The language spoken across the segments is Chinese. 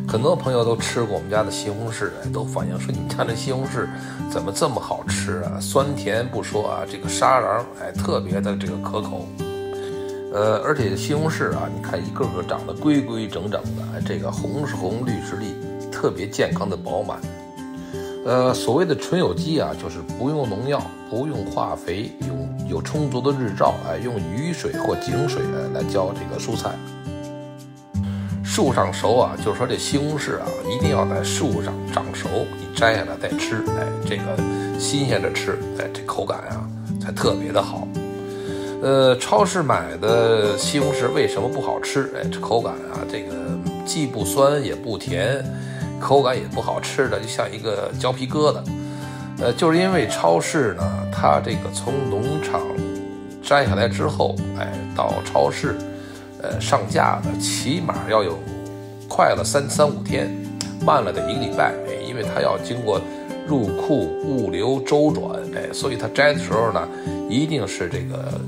很多朋友都吃过我们家的西红柿，都反映说你们家的西红柿怎么这么好吃啊？酸甜不说啊，这个沙瓤特别的这个可口。而且西红柿啊，你看一个个长得规规整整的，这个红是红，绿是绿，特别健康的饱满。所谓的纯有机啊，就是不用农药，不用化肥，有充足的日照，用雨水或井水来浇这个蔬菜。树上熟啊，就是说这西红柿啊，一定要在树上长熟，你摘下来再吃，这个新鲜的吃，这口感啊才特别的好。超市买的西红柿为什么不好吃？这口感啊，这个既不酸也不甜，口感也不好吃的，就像一个胶皮疙瘩。就是因为超市呢，它这个从农场摘下来之后，到超市，上架的起码要有快了3、5天，慢了得1个礼拜，因为它要经过入库、物流、周转，所以它摘的时候呢，一定是这个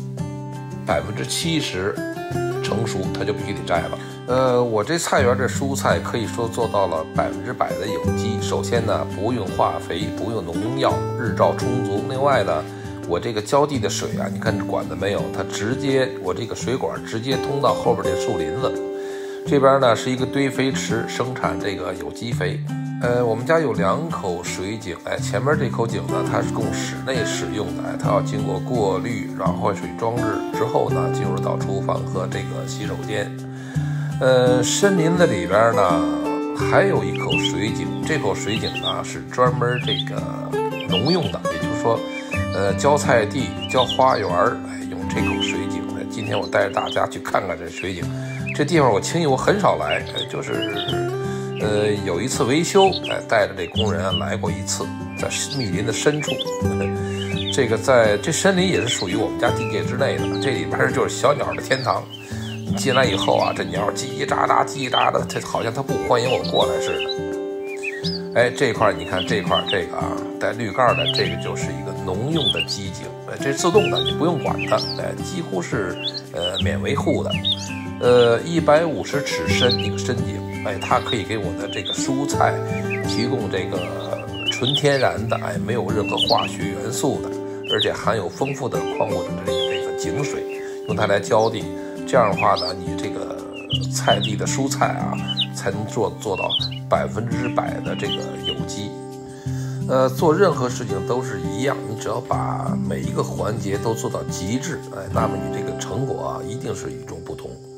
70%成熟，它就必须得摘了。我这菜园的蔬菜可以说做到了100%的有机。首先呢，不用化肥，不用农药，日照充足。另外呢，我这个浇地的水啊，你看这管子没有？它直接我这个水管直接通到后边这树林子。这边呢是一个堆肥池，生产这个有机肥。我们家有2口水井，前面这口井呢，它是供室内使用的，它要经过过滤、软化水装置之后呢，进入到厨房和这个洗手间。森林子里边呢还有一口水井，这口水井呢是专门这个农用的，也就是说，浇菜地、浇花园，用这口水井。今天我带着大家去看看这水井。这地方我轻易我很少来，就是有一次维修，带着这工人来过一次，在密林的深处。这个在这森林也是属于我们家地界之内的，这里边就是小鸟的天堂。你进来以后啊，这鸟叽叽喳喳、叽叽喳喳，这好像它不欢迎我过来似的。这块你看这块这个啊，带绿盖的这个就是一个农用的机井，这自动的，你不用管它，几乎是免维护的。150尺深一个深井，它可以给我的这个蔬菜提供这个纯天然的，没有任何化学元素的，而且含有丰富的矿物质的这个井水，用它来浇地。这样的话呢，你这个菜地的蔬菜啊，才能做到100%的这个有机。做任何事情都是一样，你只要把每一个环节都做到极致，那么你这个成果啊，一定是与众不同。